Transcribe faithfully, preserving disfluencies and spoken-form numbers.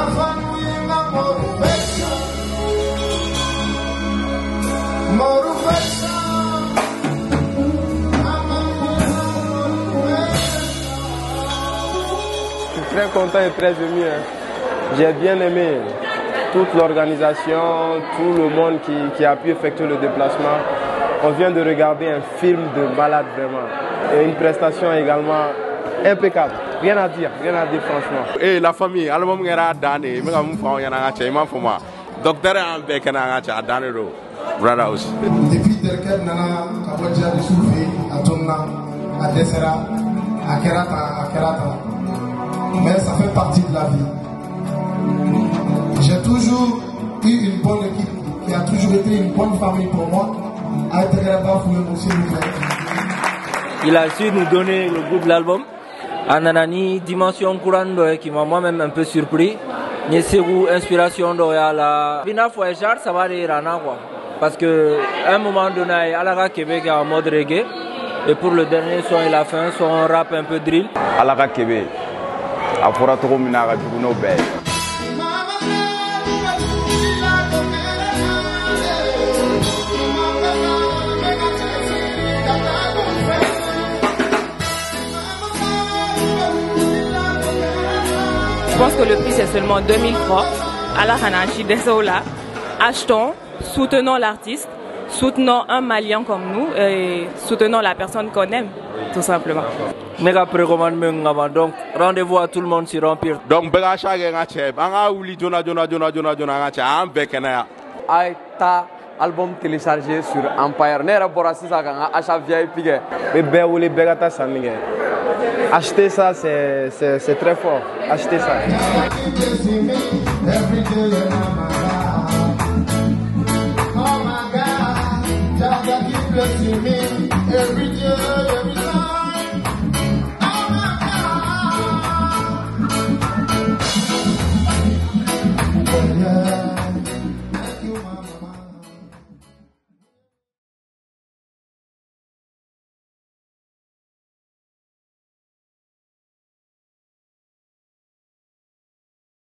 Je suis très content et très ému. Hein. J'ai bien aimé toute l'organisation, tout le monde qui, qui a pu effectuer le déplacement. On vient de regarder un film de malade vraiment. Et une prestation également impeccable. Rien à dire, rien à dire franchement. Et la famille, album era dane, me ngam fa yana nga chema fuma. Docteur en be kana nga cha dane ro. Brother aussi. Depuis Derkel nana kabodja de souffler à Tonna, à Dessera, à Kerata, à Kerata. Mais ça fait partie de la vie. J'ai toujours eu une bonne équipe qui a toujours été une bonne famille pour moi. Il a su nous donner le goût de l'album. Ananani dimension courante qui m'a moi-même un peu surpris. Ni c'est inspiration de la. Bina Fouéjar, ça va aller rana quoi. Parce que à un moment donné, Alaga Québec est en mode reggae. Et pour le dernier son et la fin, son rap un peu drill. Alaga Québec. Apora trop minaga du no bête. Je pense que le prix c'est seulement deux mille francs. À la Hanachi Desola, achetons, soutenons l'artiste, soutenons un Malien comme nous et soutenons la personne qu'on aime, tout simplement. Méga précommande donc rendez-vous à tout le monde sur Empire. Donc bega chaque ngache, anga ouli jona jona jona jona jona ngache, am bekena. Aïta album téléchargé sur Empire. Nera borasi sa ganga achat V I P ge. Mais ben ou les begata sanige. Acheter ça, c'est très fort. Acheter ça. Oh my God,